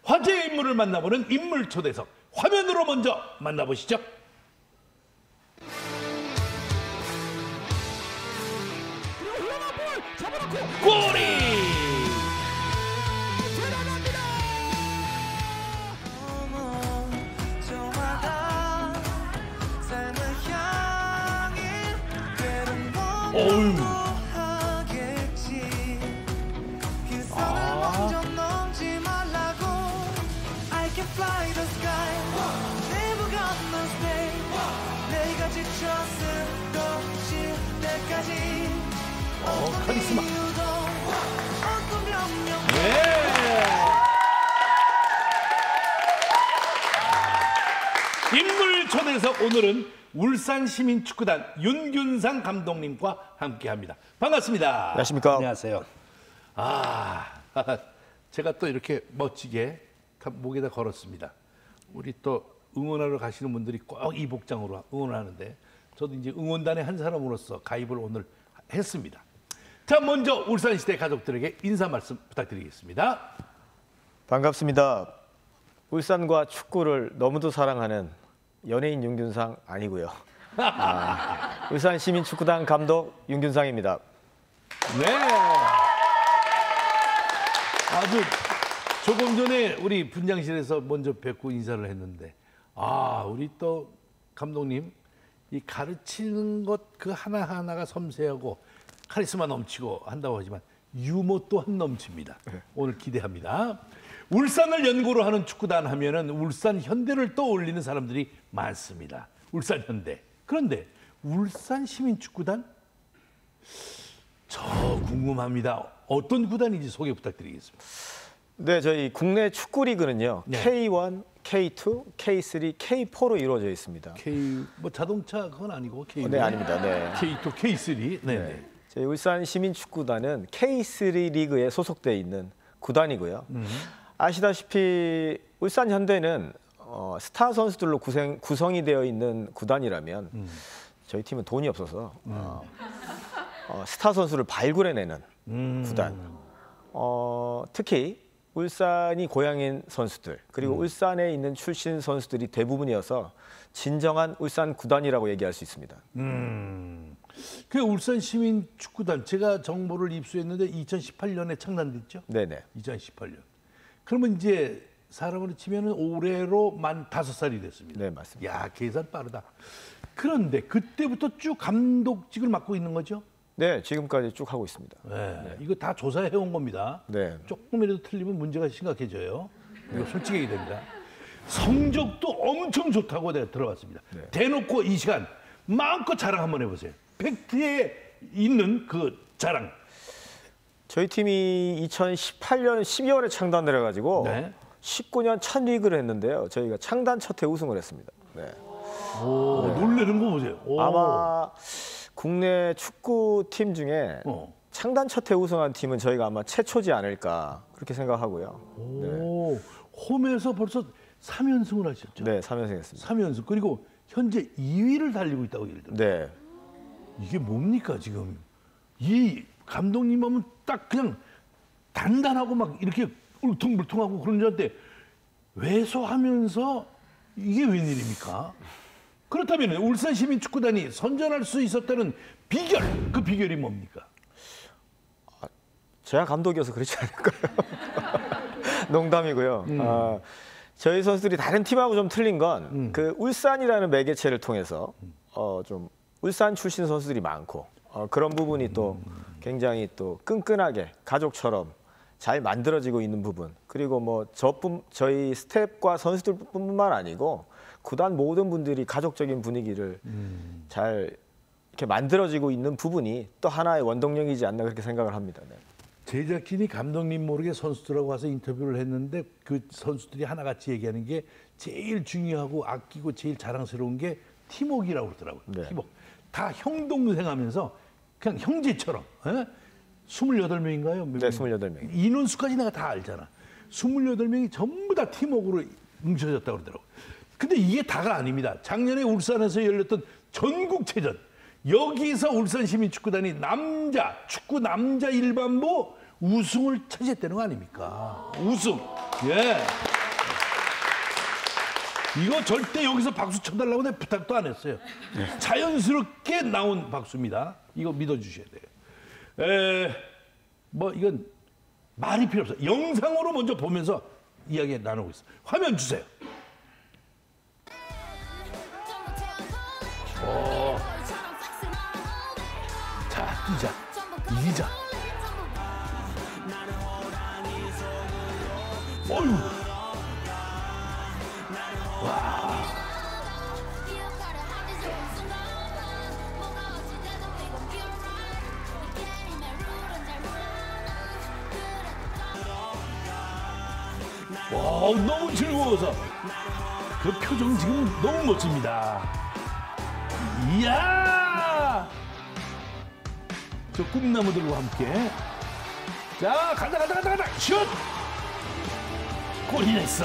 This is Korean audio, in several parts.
화제의 인물을 만나보는 인물 초대석. 화면으로 먼저 만나보시죠. 골이! 어우. 카리스마. 네. 인물 초대석 오늘은 울산시민축구단 윤균상 감독님과 함께합니다. 반갑습니다. 안녕하십니까. 안녕하세요. 제가 또 이렇게 멋지게 목에다 걸었습니다. 우리 또 응원하러 가시는 분들이 꼭 이 복장으로 응원을 하는데 저도 이제 응원단의 한 사람으로서 가입을 오늘 했습니다. 자, 먼저 울산시대 가족들에게 인사 말씀 부탁드리겠습니다. 반갑습니다. 울산과 축구를 너무도 사랑하는 연예인 윤균상 아니고요. 울산시민축구단 감독 윤균상입니다. 네. 아주 조금 전에 우리 분장실에서 먼저 뵙고 인사를 했는데 우리 또 감독님 이 가르치는 것 그 하나하나가 섬세하고 카리스마 넘치고 한다고 하지만 유머 또한 넘칩니다. 오늘 기대합니다. 울산을 연고로 하는 축구단 하면은 울산 현대를 떠올리는 사람들이 많습니다. 울산 현대. 그런데 울산 시민축구단? 저 궁금합니다. 어떤 구단인지 소개 부탁드리겠습니다. 네, 저희 국내 축구 리그는요. 네. K1, K2, K3, K4로 이루어져 있습니다. 뭐 자동차 그건 아니고 K. 네, 아닙니다. 네. K2, K3. 네. 네. 저희 울산 시민축구단은 K3 리그에 소속돼 있는 구단이고요. 아시다시피 울산 현대는 스타 선수들로 구성이 되어 있는 구단이라면 저희 팀은 돈이 없어서 스타 선수를 발굴해내는 구단. 특히 울산이 고향인 선수들 그리고 울산에 있는 출신 선수들이 대부분이어서 진정한 울산 구단이라고 얘기할 수 있습니다. 그 울산 시민 축구단 제가 정보를 입수했는데 2018년에 창단됐죠? 네네. 2018년. 그러면 이제 사람으로 치면은 올해로 만 5살이 됐습니다. 네, 맞습니다. 야, 계산 빠르다. 그런데 그때부터 쭉 감독직을 맡고 있는 거죠? 네, 지금까지 쭉 하고 있습니다. 네. 이거 다 조사해 온 겁니다. 네. 조금이라도 틀리면 문제가 심각해져요. 이거 솔직히 얘기해야 됩니다. 성적도 엄청 좋다고 내가 들어봤습니다. 네. 대놓고 이 시간 마음껏 자랑 한번 해보세요. 팩트에 있는 그 자랑. 저희 팀이 2018년 12월에 창단을 해가지고 네. 19년 첫 리그를 했는데요. 저희가 창단 첫 해 우승을 했습니다. 네. 오, 네. 놀래는 거 보세요. 오. 아마 국내 축구팀 중에 창단 첫 해 우승한 팀은 저희가 아마 최초지 않을까 그렇게 생각하고요. 오, 네. 홈에서 벌써 3연승을 하셨죠? 네, 3연승 했습니다. 3연승. 그리고 현재 2위를 달리고 있다고 얘기를 들었어요. 네. 이게 뭡니까 지금? 이 감독님 하면 딱 그냥 단단하고 막 이렇게 울퉁불퉁하고 그런 줄 알았는데 왜소하면서 이게 웬일입니까? 그렇다면 울산 시민축구단이 선전할 수 있었다는 비결, 그 비결이 뭡니까? 제가 감독이어서 그렇지 않을까요? 농담이고요. 저희 선수들이 다른 팀하고 좀 틀린 건 그 울산이라는 매개체를 통해서 좀 울산 출신 선수들이 많고 그런 부분이 또 굉장히 또 끈끈하게 가족처럼 잘 만들어지고 있는 부분 그리고 뭐 저희 스태프과 선수들뿐만 아니고 구단 모든 분들이 가족적인 분위기를 잘 이렇게 만들어지고 있는 부분이 또 하나의 원동력이지 않나 그렇게 생각을 합니다. 네. 제작진이 감독님 모르게 선수들하고 와서 인터뷰를 했는데 그 선수들이 하나같이 얘기하는 게 제일 중요하고 아끼고 제일 자랑스러운 게 팀워크라고 그러더라고요. 네. 팀워크. 다 형동생 하면서 그냥 형제처럼. 에? 28명인가요? 네, 28명. 인원수까지 내가 다 알잖아. 28명이 전부 다 팀워크로 뭉쳐졌다고 그러더라고요. 근데 이게 다가 아닙니다. 작년에 울산에서 열렸던 전국체전. 여기서 울산시민축구단이 축구 남자 일반부 우승을 차지했다는 거 아닙니까? 우승. 예. 이거 절대 여기서 박수 쳐달라고 내가 부탁도 안 했어요. 자연스럽게 나온 박수입니다. 이거 믿어주셔야 돼요. 뭐 이건 말이 필요 없어요. 영상으로 먼저 보면서 이야기 나누고 있어요. 화면 주세요. 자, 뛰자. 이기자. 어휴. 와, 너무 즐거워서 그 표정 지금 너무 멋집니다. 이야, 저 꿈나무들과 함께 자 가자 슛 골이 냈어.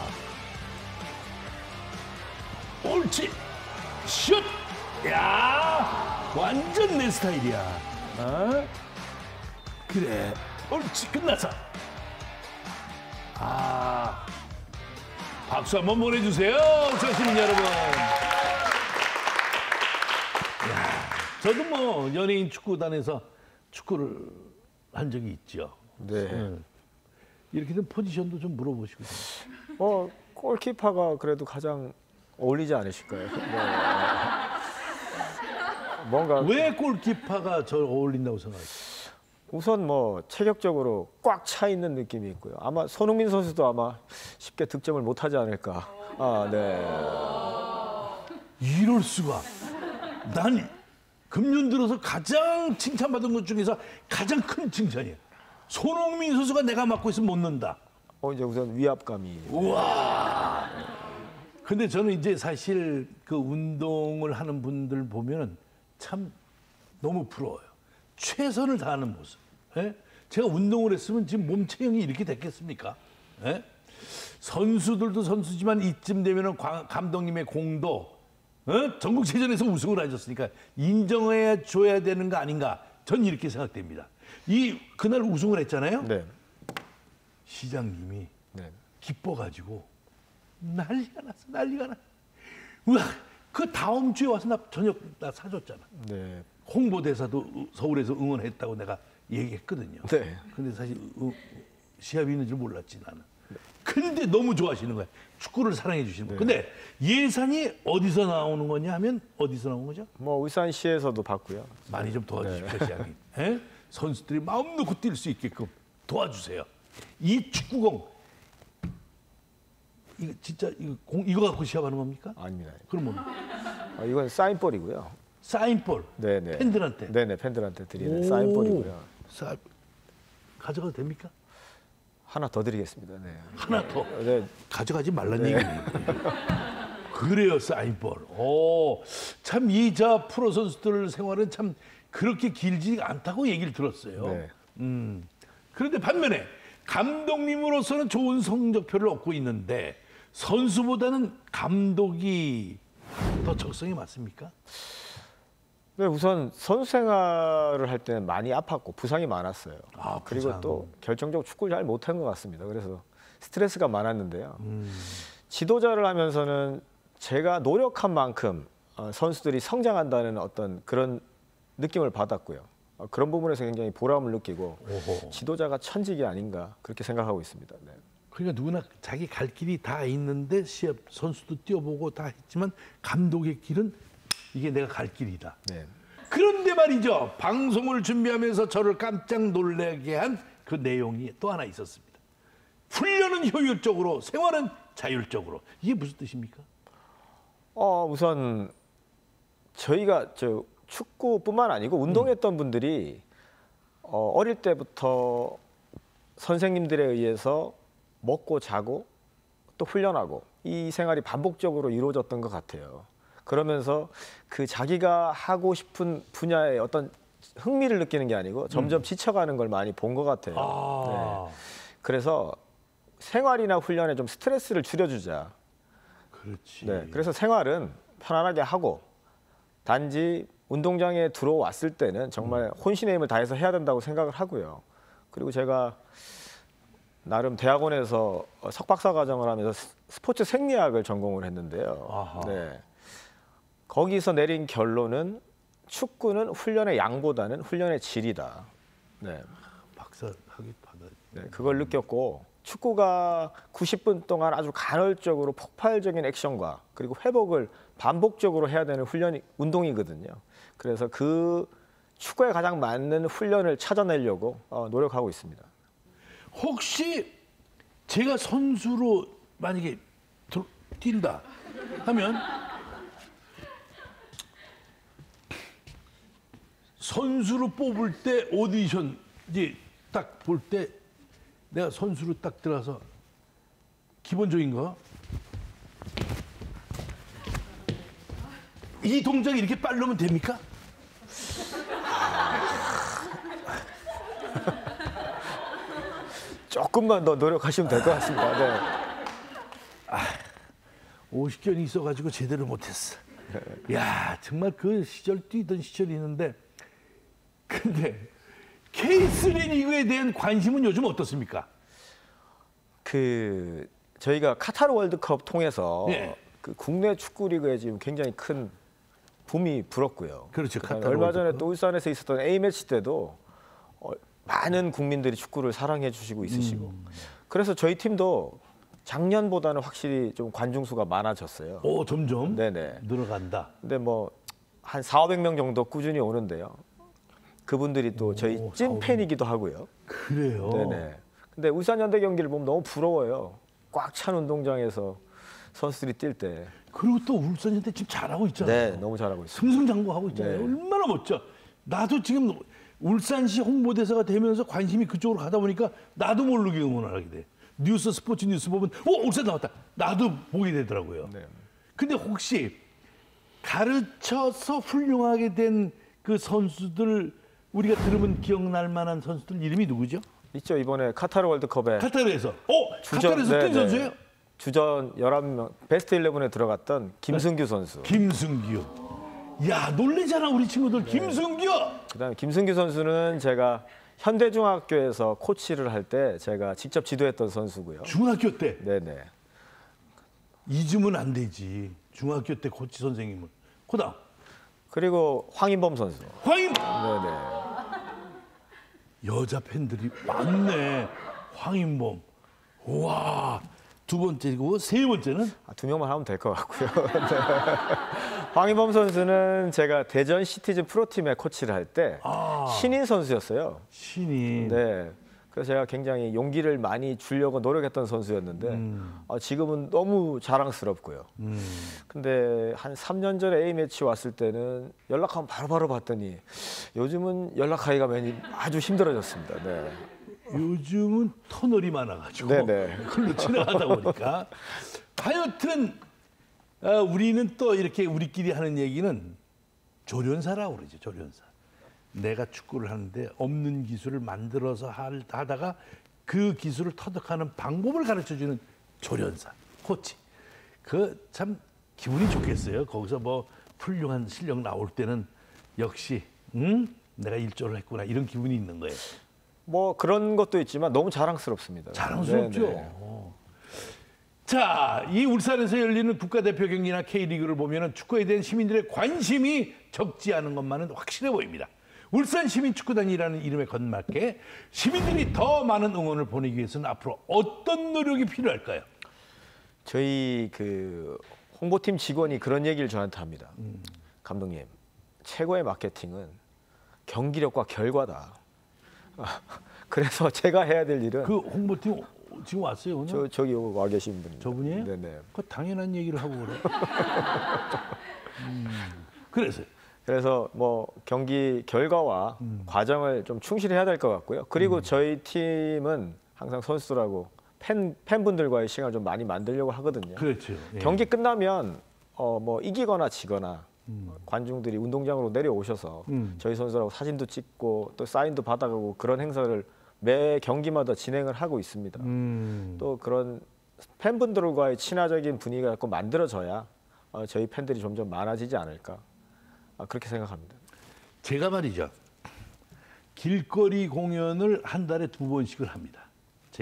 옳지 슛. 야, 완전 내 스타일이야. 어? 그래 옳지 끝났어. 박수 한번 보내주세요, 청취자 여러분. 저도 뭐 연예인 축구단에서 축구를 한 적이 있죠. 네. 이렇게 된 포지션도 좀 물어보시고. 골키퍼가 그래도 가장 어울리지 않으실까요? 뭔가 왜 골키퍼가 저 어울린다고 생각하세요? 우선 뭐 체격적으로 꽉 차 있는 느낌이 있고요. 아마 손흥민 선수도 아마 쉽게 득점을 못하지 않을까. 네. 이럴 수가. 난 금년 들어서 가장 칭찬받은 것 중에서 가장 큰 칭찬이에요. 손흥민 선수가 내가 맡고 있으면 못 넣는다. 이제 우선 위압감이. 우와. 근데 저는 이제 사실 그 운동을 하는 분들 보면은 참 너무 부러워요. 최선을 다하는 모습. 예? 제가 운동을 했으면 지금 몸 체형이 이렇게 됐겠습니까? 예? 선수들도 선수지만 이쯤 되면은 감독님의 공도 전국체전에서 우승을 하셨으니까 인정해 줘야 되는 거 아닌가? 전 이렇게 생각됩니다. 그날 우승을 했잖아요. 네. 시장님이 네. 기뻐가지고 난리가 났어. 우와, 그 다음 주에 와서 나 저녁 사줬잖아. 네. 홍보대사도 서울에서 응원했다고 내가 얘기했거든요. 네. 근데 사실 시합이 있는 줄 몰랐지 나는. 근데 너무 좋아하시는 거야. 축구를 사랑해 주시는 거야. 근데 예산이 어디서 나오는 거냐 하면 어디서 나오는 거죠? 뭐 울산시에서도 받고요. 많이 좀 도와주십시오, 시장님. 예? 선수들이 마음 놓고 뛸 수 있게끔 도와주세요. 이 축구공 이거 진짜 이거 갖고 시합하는 겁니까? 아닙니다. 그럼 뭡니까? 이건 사인볼이고요. 사인볼. 네네. 팬들한테. 네네, 팬들한테 드리는 사인볼이고요. 가져가도 됩니까? 하나 더 드리겠습니다. 네. 하나 더. 네. 가져가지 말란 얘기네요. 그래요, 사인볼. 참 이 프로 선수들 생활은 참 그렇게 길지 않다고 얘기를 들었어요. 네. 그런데 반면에 감독님으로서는 좋은 성적표를 얻고 있는데 선수보다는 감독이 더 적성에 맞습니까? 네, 우선 선수 생활을 할 때는 많이 아팠고 부상이 많았어요. 그리고 부상. 또 결정적으로 축구를 잘 못한 것 같습니다. 그래서 스트레스가 많았는데요. 지도자를 하면서는 제가 노력한 만큼 선수들이 성장한다는 어떤 그런 느낌을 받았고요. 그런 부분에서 굉장히 보람을 느끼고 지도자가 천직이 아닌가 그렇게 생각하고 있습니다. 네. 그러니까 누구나 자기 갈 길이 다 있는데 시합 선수도 뛰어보고 다 했지만 감독의 길은 이게 내가 갈 길이다. 네. 그런데 말이죠. 방송을 준비하면서 저를 깜짝 놀라게 한 그 내용이 또 하나 있었습니다. 훈련은 효율적으로, 생활은 자율적으로. 이게 무슨 뜻입니까? 우선 저희가 축구뿐만 아니고 운동했던 분들이 어릴 때부터 선생님들에 의해서 먹고 자고 또 훈련하고 이 생활이 반복적으로 이루어졌던 것 같아요. 그러면서 그 자기가 하고 싶은 분야에 어떤 흥미를 느끼는 게 아니고 점점 지쳐가는 걸 많이 본 것 같아요. 네. 그래서 생활이나 훈련에 좀 스트레스를 줄여주자. 그렇지. 네. 그래서 생활은 편안하게 하고 단지 운동장에 들어왔을 때는 정말 혼신의 힘을 다해서 해야 된다고 생각을 하고요. 그리고 제가 나름 대학원에서 석박사 과정을 하면서 스포츠 생리학을 전공을 했는데요. 아하. 네. 거기서 내린 결론은 축구는 훈련의 양보다는 훈련의 질이다. 네. 박사 학위 받아. 네, 그걸 느꼈고 축구가 90분 동안 아주 간헐적으로 폭발적인 액션과 그리고 회복을 반복적으로 해야 되는 운동이거든요. 그래서 그 축구에 가장 맞는 훈련을 찾아내려고 노력하고 있습니다. 혹시 제가 선수로 만약에 뛴다 하면 선수로 뽑을 때 오디션 이제 딱 볼 때 내가 선수로 딱 들어서 기본적인 거 이 동작이 이렇게 빠르면 됩니까? 조금만 더 노력하시면 될 것 같습니다. 네. 50견이 있어가지고 제대로 못했어. 야 정말 그 시절 뛰던 시절이 있는데 근데 K3 리그에 대한 관심은 요즘 어떻습니까? 저희가 카타르 월드컵 통해서 네. 그 국내 축구 리그에 지금 굉장히 큰 붐이 불었고요. 그렇죠. 그다음에 카타르 얼마 전에 월드컵. 또 울산에서 있었던 A 매치 때도 많은 국민들이 축구를 사랑해 주시고 있으시고 그래서 저희 팀도 작년보다는 확실히 좀 관중 수가 많아졌어요. 오 점점 네네. 늘어간다. 근데 뭐 한 4,500명 정도 꾸준히 오는데요. 그분들이 또 저희 오, 찐 4,500. 팬이기도 하고요. 그래요. 네네. 근데 울산현대 경기를 보면 너무 부러워요. 꽉 찬 운동장에서 선수들이 뛸 때. 그리고 또 울산한테 지금 잘하고 있잖아요. 네, 너무 잘하고 있어요. 승승장구하고 있잖아요. 네. 얼마나 멋져. 나도 지금 울산시 홍보대사가 되면서 관심이 그쪽으로 가다 보니까 나도 모르게 응원을 하게 돼. 스포츠 뉴스 보면 울산 나왔다. 나도 보게 되더라고요. 네. 근데 혹시 가르쳐서 훌륭하게 된 그 선수들 우리가 들으면 기억날 만한 선수들 이름이 누구죠? 있죠. 이번에 카타르 월드컵에 카타르에서. 카타르에서 뛴 선수예요? 주전 11명 베스트 11에 들어갔던 김승규 선수. 김승규. 야 놀래잖아 우리 친구들. 김승규. 그다음에 김승규 선수는 제가 현대중학교에서 코치를 할 때 제가 직접 지도했던 선수고요. 중학교 때. 네네. 잊으면 안 되지. 중학교 때 코치 선생님은. 그다음 그리고 황인범 선수. 황임. 네네. 여자 팬들이 많네. 황인범. 와. 두 번째고 세 번째는 두 명만 하면 될 것 같고요. 네. 황인범 선수는 제가 대전 시티즌 프로팀의 코치를 할 때 신인 선수였어요. 신인. 네. 그래서 제가 굉장히 용기를 많이 주려고 노력했던 선수였는데 지금은 너무 자랑스럽고요. 근데 한 3년 전에 A매치 왔을 때는 연락하면 바로바로 받더니 요즘은 연락하기가 아주 힘들어졌습니다. 네. 요즘은 터널이 많아가지고 네네. 그걸로 지나가다 보니까 하여튼 우리는 또 이렇게 우리끼리 하는 얘기는 조련사라고 그러죠. 조련사. 내가 축구를 하는데 없는 기술을 만들어서 하다가 그 기술을 터득하는 방법을 가르쳐주는 조련사, 코치. 그 참 기분이 좋겠어요. 거기서 뭐 훌륭한 실력 나올 때는 역시 내가 일조를 했구나 이런 기분이 있는 거예요. 뭐 그런 것도 있지만 너무 자랑스럽습니다. 자랑스럽죠. 네네. 자, 이 울산에서 열리는 국가대표 경기나 K리그를 보면 축구에 대한 시민들의 관심이 적지 않은 것만은 확실해 보입니다. 울산 시민축구단이라는 이름에 걸맞게 시민들이 더 많은 응원을 보내기 위해서는 앞으로 어떤 노력이 필요할까요? 저희 그 홍보팀 직원이 그런 얘기를 저한테 합니다. 감독님, 최고의 마케팅은 경기력과 결과다. 그래서 제가 해야 될 일은 그 홍보팀 지금 왔어요 오늘? 저기 와 계신 분이 저분이에요? 네네. 그 당연한 얘기를 하고 그래. 그래서 뭐 경기 결과와 과정을 좀 충실해야 될 것 같고요. 그리고 저희 팀은 항상 선수들하고 팬분들과의 시간을 좀 많이 만들려고 하거든요. 그렇죠. 예. 경기 끝나면 뭐 이기거나 지거나 관중들이 운동장으로 내려오셔서 저희 선수들하고 사진도 찍고 또 사인도 받아가고 그런 행사를 매 경기마다 진행을 하고 있습니다. 또 그런 팬분들과의 친화적인 분위기가 자꾸 만들어져야 저희 팬들이 점점 많아지지 않을까 그렇게 생각합니다. 제가 말이죠. 길거리 공연을 한 달에 2번씩을 합니다. 제가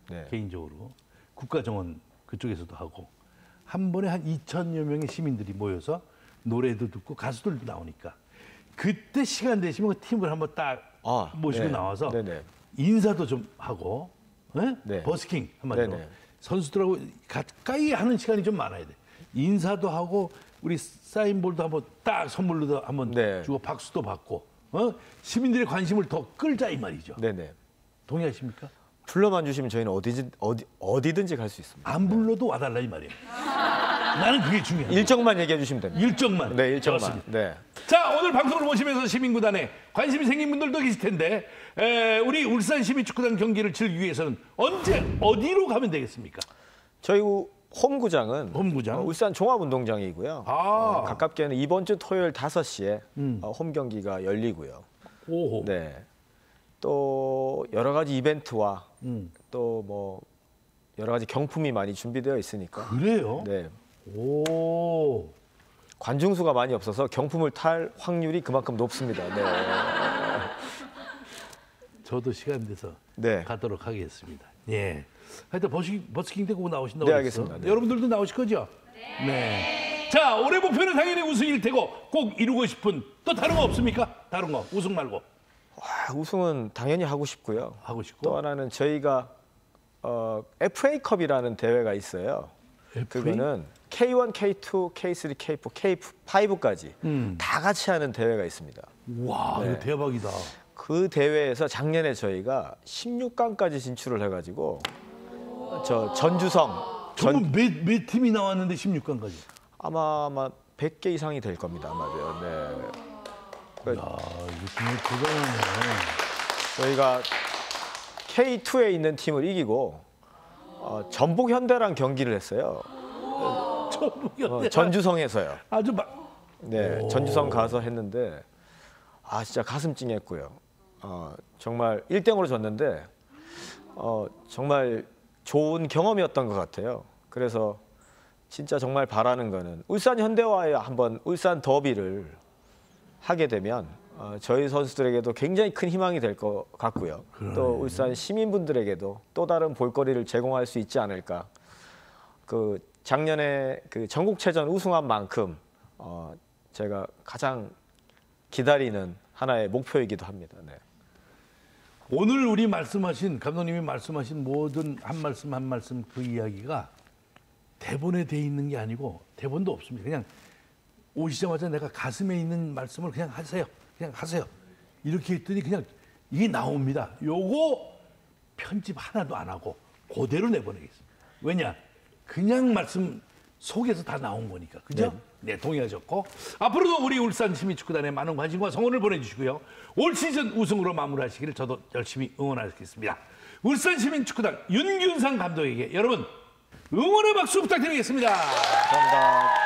네. 개인적으로 국가정원 그쪽에서도 하고 한 번에 한 2천여 명의 시민들이 모여서 노래도 듣고 가수들도 나오니까 그때 시간 되시면 그 팀을 한번 딱 모시고 네. 나와서 네네. 인사도 좀 하고 네. 버스킹 한마디로 네네. 선수들하고 가까이 하는 시간이 좀 많아야 돼. 인사도 하고 우리 사인볼도 한번 딱 선물로도 한번 네. 주고 박수도 받고 시민들의 관심을 더 끌자 이 말이죠. 네네. 동의하십니까? 불러만 주시면 저희는 어디든지 갈 수 있습니다. 안 불러도 와달라 이 말이에요. 나는 그게 중요해. 일정만 얘기해 주시면 됩니다. 일정만. 네, 일정만. 좋습니다. 네. 자, 오늘 방송을 보시면서 시민구단에 관심이 생긴 분들도 계실 텐데 우리 울산 시민축구단 경기를 즐기기 위해서는 언제 어디로 가면 되겠습니까? 저희 홈구장은 홈구장? 울산 종합운동장이고요. 가깝게는 이번 주 토요일 5시에 홈 경기가 열리고요. 오호. 네. 또 여러 가지 이벤트와 또 뭐 여러 가지 경품이 많이 준비되어 있으니까. 그래요? 네. 오. 관중 수가 많이 없어서 경품을 탈 확률이 그만큼 높습니다. 네. 저도 시간 돼서 네. 가도록 하겠습니다. 예. 하여튼 버스킹 되고 나오신다고 네, 그랬어. 알겠습니다. 네. 여러분들도 나오실 거죠? 네. 자, 올해 목표는 당연히 우승일 테고 꼭 이루고 싶은 또 다른 거 없습니까? 다른 거 우승 말고 우승은 당연히 하고 싶고요. 하고 싶고. 또 하나는 저희가 FA컵이라는 대회가 있어요. 그거는 K1, K2, K3, K4, K5까지 다 같이 하는 대회가 있습니다. 와, 네. 이거 대박이다. 그 대회에서 작년에 저희가 16강까지 진출을 해가지고 저 전주성 전부 몇 팀이 나왔는데 16강까지. 아마 100개 이상이 될 겁니다. 아마도요. 네. 야, 이거 정말 대단하네. 저희가 K2에 있는 팀을 이기고 전북현대랑 경기를 했어요. 전주성에서요. 아주 막. 네, 전주성 가서 했는데 진짜 가슴 찡했고요. 정말 1대0으로 졌는데 정말 좋은 경험이었던 것 같아요. 그래서 진짜 정말 바라는 거는 울산 현대와의 한번 울산 더비를 하게 되면 저희 선수들에게도 굉장히 큰 희망이 될 것 같고요. 또 울산 시민분들에게도 또 다른 볼거리를 제공할 수 있지 않을까. 그 작년에 그 전국체전 우승한 만큼 제가 가장 기다리는 하나의 목표이기도 합니다. 네. 오늘 우리 말씀하신 감독님이 말씀하신 모든 한 말씀 한 말씀 그 이야기가 대본에 돼 있는 게 아니고 대본도 없습니다. 그냥 오시자마자 내가 가슴에 있는 말씀을 그냥 하세요. 그냥 하세요. 이렇게 했더니 그냥 이게 나옵니다. 요거 편집 하나도 안 하고 그대로 내보내겠습니다. 왜냐? 그냥 말씀 속에서 다 나온 거니까. 그죠? 네, 동의하셨고. 앞으로도 우리 울산 시민축구단에 많은 관심과 성원을 보내주시고요. 올 시즌 우승으로 마무리하시기를 저도 열심히 응원하겠습니다. 울산 시민축구단 윤균상 감독에게 여러분 응원의 박수 부탁드리겠습니다. 감사합니다.